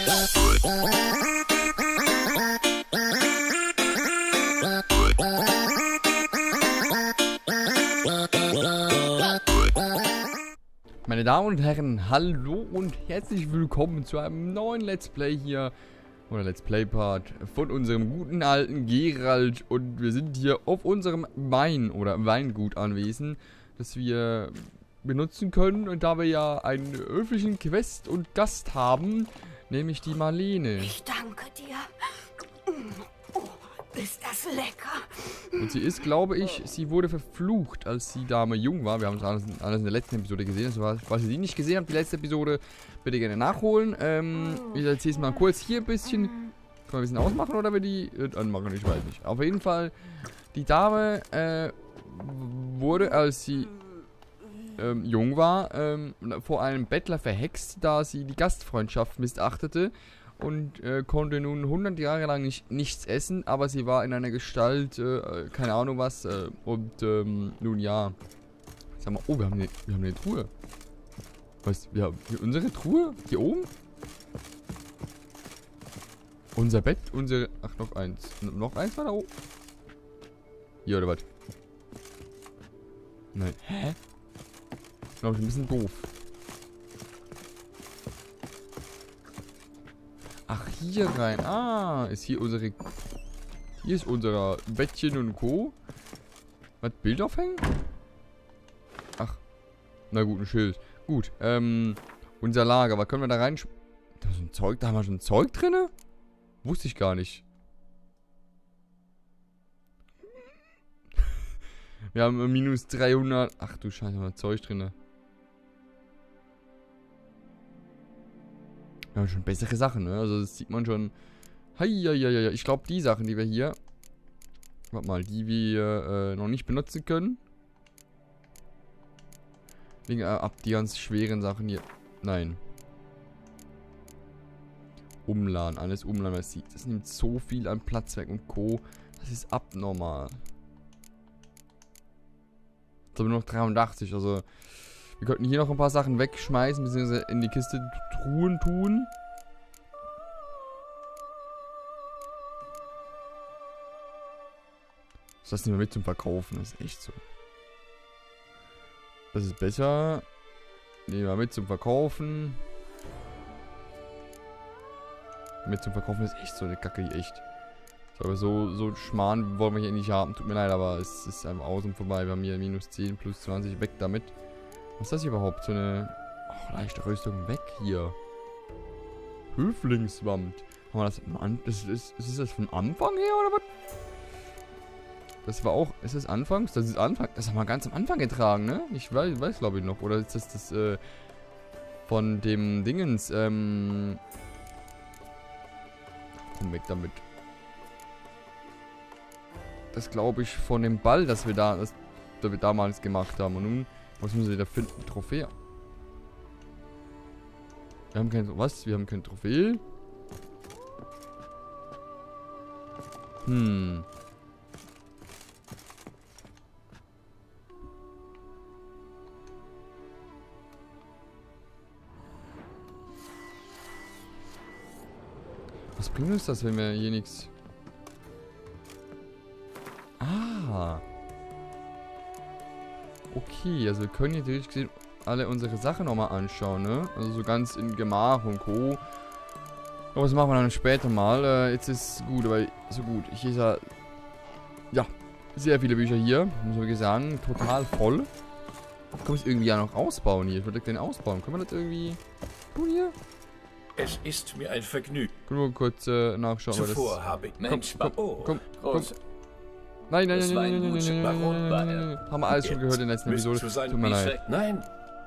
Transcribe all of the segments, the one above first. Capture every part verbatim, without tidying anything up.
Meine Damen und Herren, hallo und herzlich willkommen zu einem neuen Let's Play hier, oder Let's Play Part von unserem guten alten Geralt. Und wir sind hier auf unserem Wein- oder Weingut anwesend, das wir benutzen können. Und da wir ja einen höflichen Quest und Gast haben, nämlich die Marlene. Ich danke dir. Oh, ist das lecker. Und sie ist, glaube ich, sie wurde verflucht, als die Dame jung war. Wir haben es alles, alles in der letzten Episode gesehen. Also, falls ihr die nicht gesehen habt, die letzte Episode, bitte gerne nachholen. Ähm, ich erzähle es mal kurz hier ein bisschen. Können wir ein bisschen ausmachen oder wir die äh, anmachen? Ich weiß nicht. Auf jeden Fall, die Dame äh, wurde, als sie ähm, jung war, ähm, vor einem Bettler verhext, da sie die Gastfreundschaft missachtete. Und äh, konnte nun hundert Jahre lang nicht, nichts essen, aber sie war in einer Gestalt, äh, keine Ahnung was, äh, und ähm, nun ja. Sag mal, oh, wir haben eine, wir haben eine Truhe. Was, wir haben hier unsere Truhe? Hier oben? Unser Bett, unsere, ach, noch eins. Noch eins war da oben? Hier, oder was? Nein, hä? Glaube ich, ein bisschen doof. Ach, hier rein. Ah, ist hier unsere... Hier ist unser Bettchen und Co. Was, Bild aufhängen? Ach. Na gut, ein Schild. Gut, ähm... unser Lager. Was können wir da rein... Da ist ein Zeug... Da haben wir schon Zeug drin? Wusste ich gar nicht. Wir haben minus dreihundert... Ach du Scheiße, haben wir Zeug drin. Wir haben schon bessere Sachen, ne? Also das sieht man schon. Heieieiei. Ich glaube, die Sachen, die wir hier... Warte mal, die wir äh, noch nicht benutzen können. Liegen äh, ab die ganz schweren Sachen hier. Nein. Umladen, alles umladen, was sieht. Das nimmt so viel an Platz weg und Co. Das ist abnormal. Jetzt haben wir noch dreiundachtzig, also... Wir könnten hier noch ein paar Sachen wegschmeißen, beziehungsweise in die Kiste Truhen tun. Das nehmen wir mit zum Verkaufen, das ist echt so. Das ist besser. Nehmen wir mit zum Verkaufen. Mit zum Verkaufen ist echt so eine Kacke hier, echt. Aber so, so Schmarrn wollen wir hier nicht haben. Tut mir leid, aber es ist einfach aus und vorbei. Wir haben hier minus zehn, plus zwanzig, weg damit. Was ist das hier überhaupt? So eine oh, leichte Rüstung weg hier. Höflingswand. Haben wir das an. Das ist, ist das von Anfang her oder was? Das war auch. Ist das anfangs? Das ist Anfang. Das haben wir ganz am Anfang getragen, ne? Ich weiß, weiß glaube ich noch. Oder ist das das äh, von dem Dingens? Ähm. Komm weg damit. Das glaube ich von dem Ball, das wir da, das, das wir damals gemacht haben. Und nun. Was müssen wir da finden? Trophäe. Wir haben kein... Was? Wir haben kein Trophäe? Hm. Was bringt uns das, wenn wir hier nichts... Ah. Okay, also wir können hier theoretisch gesehen alle unsere Sachen nochmal anschauen, ne? Also so ganz in Gemach und Co. Aber das machen wir dann später mal. Äh, jetzt ist gut, aber so gut. Ich lese ja sehr viele Bücher hier, muss man sagen. Total voll. Kann man es irgendwie ja noch ausbauen hier? Ich würde den ausbauen. Können wir das irgendwie tun hier? Es ist mir ein Vergnügen. Können wir kurz äh, nachschauen. Zuvor das... habe ich... Mensch, komm, komm, komm, komm, komm. Nein, nein, nein, nein, nein, nein, nein, nein, nein, nein, nein, nein. Haben wir alles schon gehört in der letzten Episode. Tut mir leid. Nein.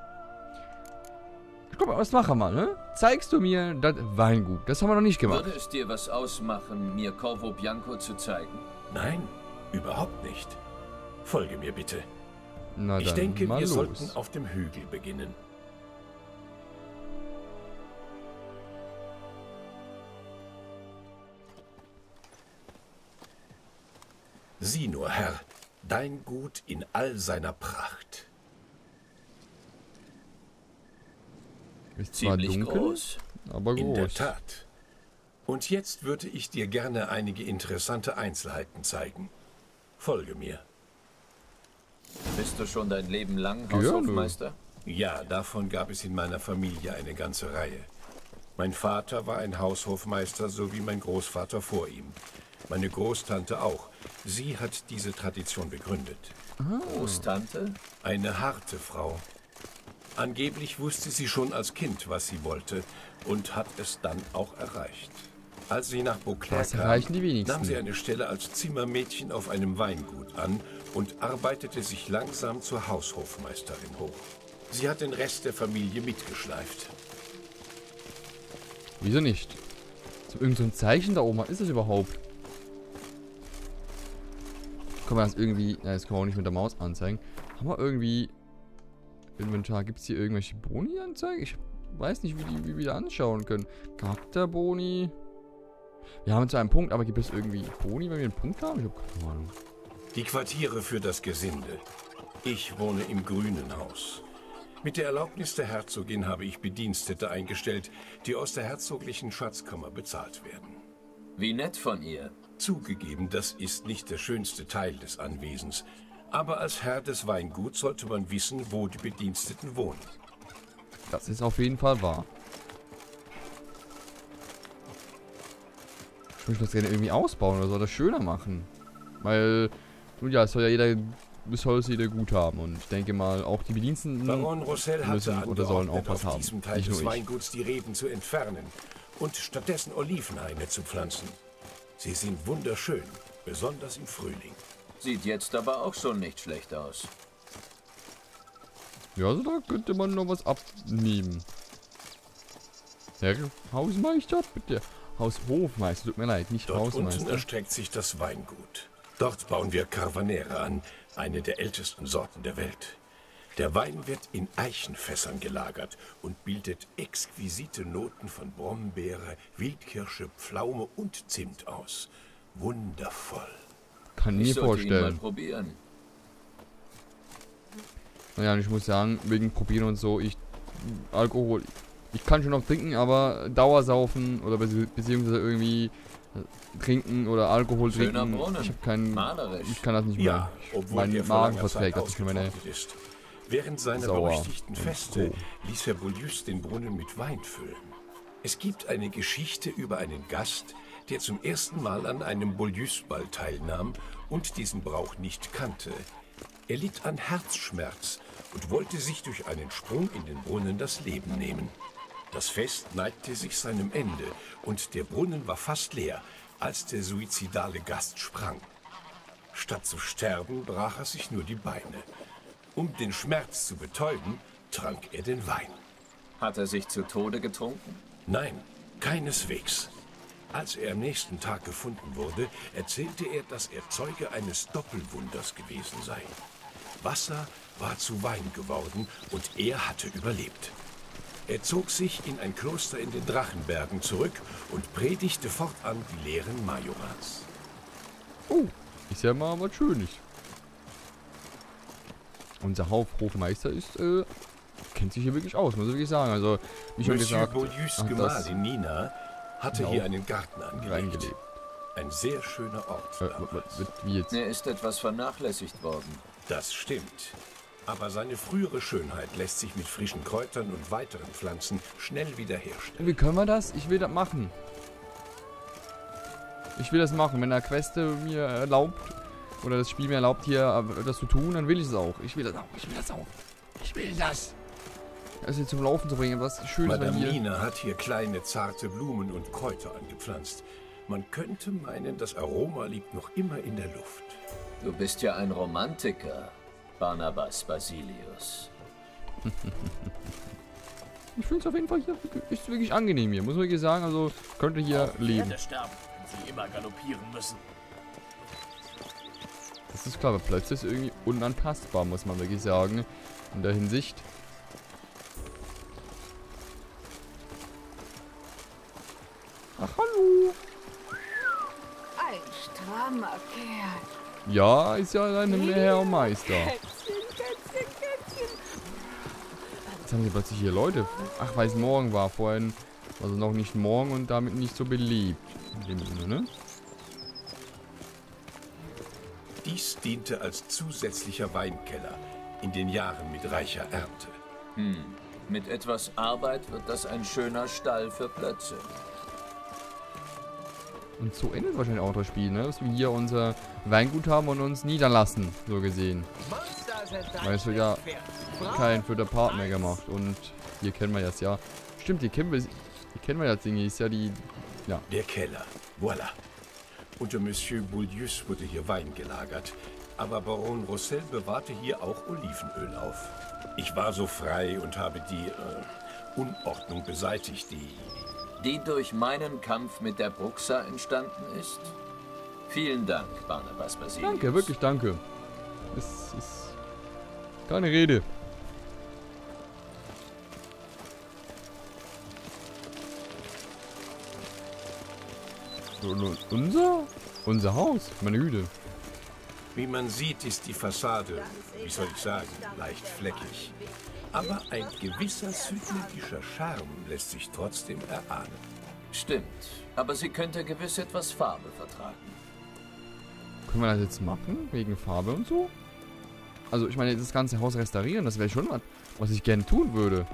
Guck mal, was machen wir, ne? Zeigst du mir das Weingut? Das haben wir noch nicht gemacht. Würde es dir was ausmachen, mir Corvo Bianco zu zeigen? Nein, überhaupt nicht. Folge mir bitte. Na ich dann, denke, mal wir los. sollten auf dem Hügel beginnen. Sieh nur, Herr, dein Gut in all seiner Pracht. Ist zwar Ziemlich dunkel, groß. aber groß. In der Tat. Und jetzt würde ich dir gerne einige interessante Einzelheiten zeigen. Folge mir. Bist du schon dein Leben lang Gerne. Haushofmeister? Ja, davon gab es in meiner Familie eine ganze Reihe. Mein Vater war ein Haushofmeister, so wie mein Großvater vor ihm. Meine Großtante auch. Sie hat diese Tradition begründet. Großtante? Eine harte Frau. Angeblich wusste sie schon als Kind, was sie wollte und hat es dann auch erreicht. Als sie nach Beauclair Das kam, erreichen die wenigsten. nahm sie eine Stelle als Zimmermädchen auf einem Weingut an und arbeitete sich langsam zur Haushofmeisterin hoch. Sie hat den Rest der Familie mitgeschleift. Wieso nicht? So irgend so ein Zeichen da oben. Was ist das überhaupt? Kann man das irgendwie... Na, das kann man auch nicht mit der Maus anzeigen. Haben wir irgendwie... Inventar, gibt es hier irgendwelche Boni anzeigen? Ich weiß nicht, wie, die, wie wir die anschauen können. Charakterboni. Wir haben zu einem Punkt, aber gibt es irgendwie Boni, wenn wir einen Punkt haben? Ich habe keine Ahnung. Die Quartiere für das Gesinde. Ich wohne im Grünen Haus. Mit der Erlaubnis der Herzogin habe ich Bedienstete eingestellt, die aus der herzoglichen Schatzkammer bezahlt werden. Wie nett von ihr. Zugegeben, das ist nicht der schönste Teil des Anwesens. Aber als Herr des Weinguts sollte man wissen, wo die Bediensteten wohnen. Das ist auf jeden Fall wahr. Ich möchte das gerne irgendwie ausbauen oder soll das schöner machen. Weil, nun ja, es soll ja jeder, es soll es jeder gut haben. Und ich denke mal, auch die Bediensteten Baron Roussel müssen hatte oder sollen auch angeordnet, was auf haben. diesem Teil Nicht des nur ich. Weinguts die Reben zu entfernen und stattdessen Olivenhaine zu pflanzen. Sie sind wunderschön, besonders im Frühling. Sieht jetzt aber auch schon nicht schlecht aus. Ja, also da könnte man noch was abnehmen. Herr Hausmeister, bitte. Haushofmeister, tut mir leid, nicht Dort unten Hausmeister. erstreckt sich das Weingut. Dort bauen wir Carvanere an, eine der ältesten Sorten der Welt. Der Wein wird in Eichenfässern gelagert und bildet exquisite Noten von Brombeere, Wildkirsche, Pflaume und Zimt aus. Wundervoll. Kann Ich mir sollte ihn mal vorstellen. probieren. Naja, und ich muss sagen, wegen Probieren und so, ich, Alkohol, ich kann schon noch trinken, aber Dauersaufen oder bezieh beziehungsweise irgendwie äh, trinken oder Alkohol Schöner trinken, Brunnen. ich habe keinen, Malerisch. ich kann das nicht mehr. Ja, obwohl mein er vor Magen langer Zeit verträgt das nicht mehr. Meine, ausgetrocknet ist. Während seiner Sauer berüchtigten und Feste so. ließ Herr Beaulieu den Brunnen mit Wein füllen. Es gibt eine Geschichte über einen Gast, der zum ersten Mal an einem Beaulieu-Ball teilnahm und diesen Brauch nicht kannte. Er litt an Herzschmerz und wollte sich durch einen Sprung in den Brunnen das Leben nehmen. Das Fest neigte sich seinem Ende und der Brunnen war fast leer, als der suizidale Gast sprang. Statt zu sterben, brach er sich nur die Beine. Um den Schmerz zu betäuben, trank er den Wein. Hat er sich zu Tode getrunken? Nein, keineswegs. Als er am nächsten Tag gefunden wurde, erzählte er, dass er Zeuge eines Doppelwunders gewesen sei. Wasser war zu Wein geworden und er hatte überlebt. Er zog sich in ein Kloster in den Drachenbergen zurück und predigte fortan die Lehren Majorats. oh, ist ja mal was Schönes. Unser Hofmeister ist, äh, kennt sich hier wirklich aus, muss ich wirklich sagen. Also, wie schon Monsieur gesagt, Beaulieus hat das Gemahlin Nina hatte Ja, hier einen Garten angelegt. reingelebt. Ein sehr schöner Ort. Äh, damals. was- was- wie jetzt? Er ist etwas vernachlässigt worden. Das stimmt. Aber seine frühere Schönheit lässt sich mit frischen Kräutern und weiteren Pflanzen schnell wiederherstellen. Wie können wir das? Ich will das machen. Ich will das machen. Wenn der Queste mir erlaubt, oder das Spiel mir erlaubt, hier äh, das zu tun, dann will ich es auch. Ich will das auch. Ich will das auch. Ich will das. Das hier zum Laufen zu bringen. Was schön ist, wenn Madame hier... Nina hat hier kleine, zarte Blumen und Kräuter angepflanzt. Man könnte meinen, das Aroma liegt noch immer in der Luft. Du bist ja ein Romantiker, Barnabas Basilius. Ich finde es auf jeden Fall hier ist wirklich angenehm hier. Muss man wirklich sagen. Also, könnte hier leben. Pferde sterben, wenn sie immer galoppieren müssen. Das ist klar, aber plötzlich ist irgendwie unantastbar, muss man wirklich sagen. In der Hinsicht. Ach, hallo. Ein strammer Kerl. Ja, ist ja ein Herr Meister. Kätzchen, Kätzchen, Kätzchen. Jetzt haben sie plötzlich hier Leute. Ach, weil es morgen war. Vorhin Also noch nicht morgen und damit nicht so beliebt. In dem Sinne, ne? Dies diente als zusätzlicher Weinkeller in den Jahren mit reicher Ernte. Hm. Mit etwas Arbeit wird das ein schöner Stall für Plötze. Und so endet wahrscheinlich auch das Spiel, ne? Dass wir hier unser Weingut haben und uns niederlassen, so gesehen. Weil es wird ja kein vierter Part mehr gemacht. Und hier kennen wir jetzt ja. Stimmt, hier kennen wir, hier kennen wir das Ding. Ist ja die. Ja. Der Keller. Voilà. Unter Monsieur Bouldius wurde hier Wein gelagert. Aber Baron Roussel bewahrte hier auch Olivenöl auf. Ich war so frei und habe die äh, Unordnung beseitigt, die... Die durch meinen Kampf mit der Bruxa entstanden ist? Vielen Dank, Barnabas Basilius. Danke, wirklich danke. Es ist keine Rede. Unser? Unser Haus? Meine Güte. Wie man sieht, ist die Fassade, wie soll ich sagen, leicht fleckig. Aber ein gewisser südländischer Charme lässt sich trotzdem erahnen. Stimmt, aber sie könnte gewiss etwas Farbe vertragen. Können wir das jetzt machen? Wegen Farbe und so? Also ich meine, das ganze Haus restaurieren, das wäre schon was, was ich gerne tun würde.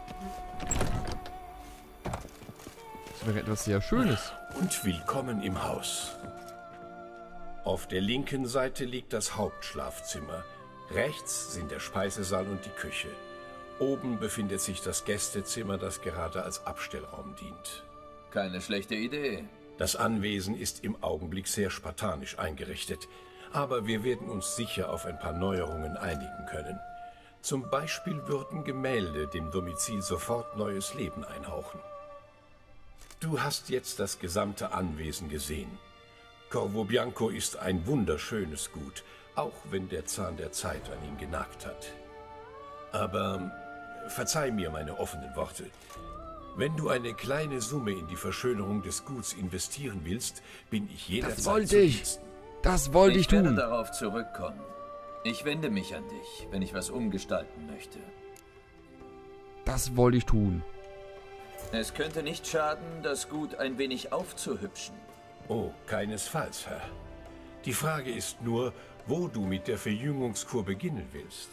Das wäre etwas sehr Schönes. Und willkommen im Haus. Auf der linken Seite liegt das Hauptschlafzimmer. Rechts sind der Speisesaal und die Küche. Oben befindet sich das Gästezimmer, das gerade als Abstellraum dient. Keine schlechte Idee. Das Anwesen ist im Augenblick sehr spartanisch eingerichtet, aber wir werden uns sicher auf ein paar Neuerungen einigen können. Zum Beispiel würden Gemälde dem Domizil sofort neues Leben einhauchen. Du hast jetzt das gesamte Anwesen gesehen. Corvo Bianco ist ein wunderschönes Gut, auch wenn der Zahn der Zeit an ihm genagt hat. Aber verzeih mir meine offenen Worte. Wenn du eine kleine Summe in die Verschönerung des Guts investieren willst, bin ich jederzeit Das wollte ich. Das wollte ich, ich werde tun. darauf zurückkommen. Ich wende mich an dich, wenn ich was umgestalten möchte. Das wollte ich tun. Es könnte nicht schaden, das Gut ein wenig aufzuhübschen. Oh, keinesfalls, Herr. Die Frage ist nur, wo du mit der Verjüngungskur beginnen willst.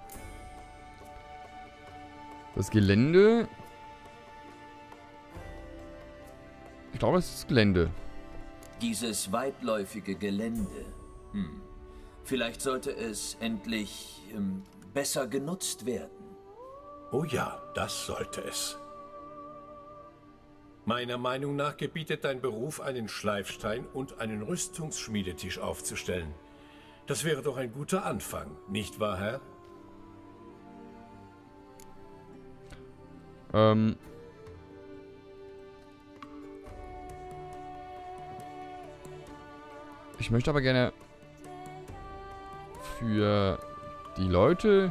Das Gelände... Ich glaube, das ist das Gelände. Dieses weitläufige Gelände. Hm. Vielleicht sollte es endlich ähm, besser genutzt werden. Oh ja, das sollte es. Meiner Meinung nach gebietet dein Beruf, einen Schleifstein und einen Rüstungsschmiedetisch aufzustellen. Das wäre doch ein guter Anfang, nicht wahr, Herr? Ähm... Ich möchte aber gerne für die Leute...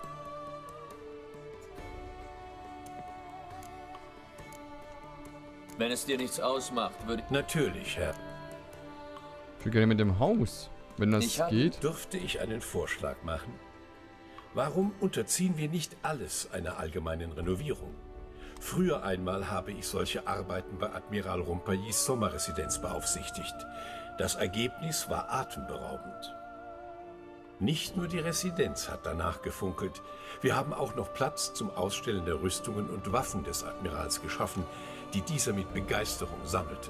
Wenn es dir nichts ausmacht, würde Natürlich, Herr. Ich will gerne mit dem Haus, wenn das Ich hab- geht. Dürfte ich einen Vorschlag machen? Warum unterziehen wir nicht alles einer allgemeinen Renovierung? Früher einmal habe ich solche Arbeiten bei Admiral Rumpaillis Sommerresidenz beaufsichtigt. Das Ergebnis war atemberaubend. Nicht nur die Residenz hat danach gefunkelt. Wir haben auch noch Platz zum Ausstellen der Rüstungen und Waffen des Admirals geschaffen, die dieser mit Begeisterung sammelte.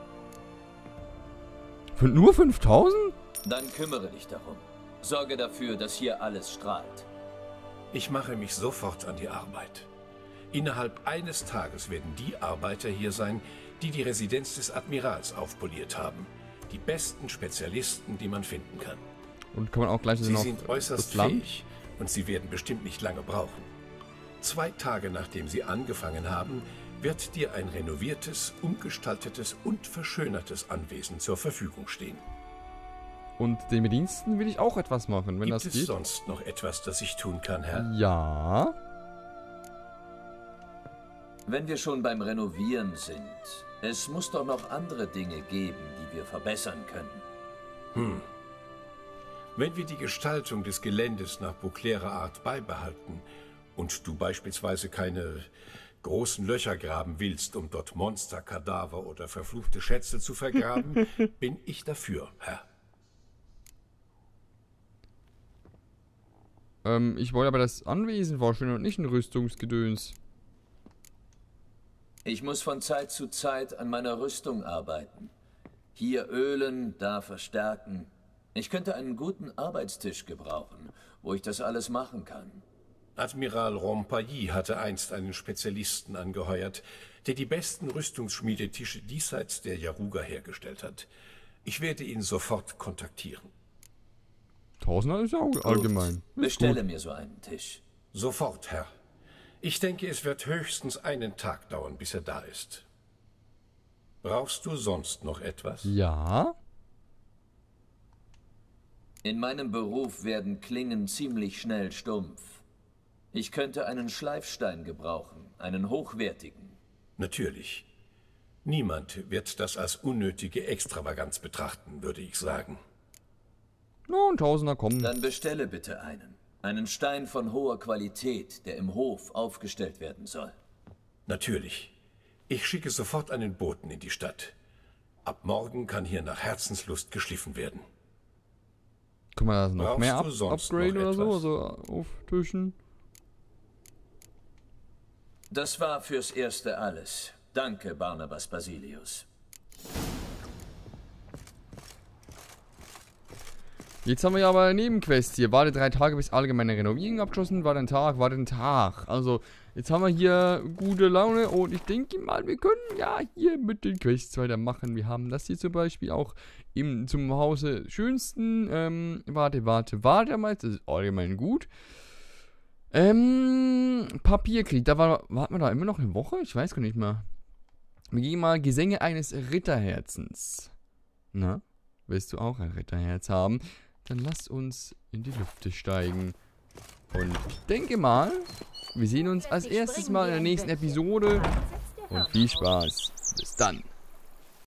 Für nur fünftausend? Dann kümmere dich darum. Sorge dafür, dass hier alles strahlt. Ich mache mich sofort an die Arbeit. Innerhalb eines Tages werden die Arbeiter hier sein, die die Residenz des Admirals aufpoliert haben. Die besten Spezialisten, die man finden kann. Und kann man auch gleich Sie noch sind äußerst das Land? fähig und sie werden bestimmt nicht lange brauchen. Zwei Tage nachdem sie angefangen haben, wird dir ein renoviertes, umgestaltetes und verschönertes Anwesen zur Verfügung stehen. Und den Bediensten will ich auch etwas machen, wenn Gibt das es geht. sonst noch etwas, das ich tun kann, Herr? Ja. Wenn wir schon beim Renovieren sind, es muss doch noch andere Dinge geben, die wir verbessern können. Hm. Wenn wir die Gestaltung des Geländes nach Beauclairer Art beibehalten und du beispielsweise keine, großen Löcher graben willst, um dort Monster, Kadaver oder verfluchte Schätze zu vergraben, bin ich dafür, Herr. Ähm, ich wollte aber das Anwesen vorstellen und nicht ein Rüstungsgedöns. Ich muss von Zeit zu Zeit an meiner Rüstung arbeiten. Hier ölen, da verstärken. Ich könnte einen guten Arbeitstisch gebrauchen, wo ich das alles machen kann. Admiral Rompailly hatte einst einen Spezialisten angeheuert, der die besten Rüstungsschmiedetische diesseits der Yaruga hergestellt hat. Ich werde ihn sofort kontaktieren. Tausender ist ja auch allgemein. Bestelle mir so einen Tisch. Sofort, Herr. Ich denke, es wird höchstens einen Tag dauern, bis er da ist. Brauchst du sonst noch etwas? Ja. In meinem Beruf werden Klingen ziemlich schnell stumpf. Ich könnte einen Schleifstein gebrauchen, einen hochwertigen. Natürlich. Niemand wird das als unnötige Extravaganz betrachten, würde ich sagen. No, ein Tausender kommen. Dann bestelle bitte einen. Einen Stein von hoher Qualität, der im Hof aufgestellt werden soll. Natürlich. Ich schicke sofort einen Boten in die Stadt. Ab morgen kann hier nach Herzenslust geschliffen werden. Kann man das noch Brauchst mehr du up sonst upgraden noch oder so? etwas? Also auftischen? Das war fürs Erste alles. Danke, Barnabas Basilius. Jetzt haben wir ja aber eine Nebenquest hier. Warte drei Tage bis allgemeine Renovierung abgeschlossen. Warte ein Tag, warte ein Tag. Also, jetzt haben wir hier gute Laune und ich denke mal, wir können ja hier mit den Quests weitermachen. Wir haben das hier zum Beispiel auch im zum Hause schönsten. Ähm, warte, warte, warte mal. Das ist allgemein gut. Ähm, Papierkrieg. Da war, warten wir da immer noch eine Woche? Ich weiß gar nicht mehr. Wir gehen mal Gesänge eines Ritterherzens. Na, willst du auch ein Ritterherz haben? Dann lasst uns in die Lüfte steigen. Und ich denke mal, wir sehen uns als erstes mal in der nächsten Episode. Und viel Spaß. Bis dann.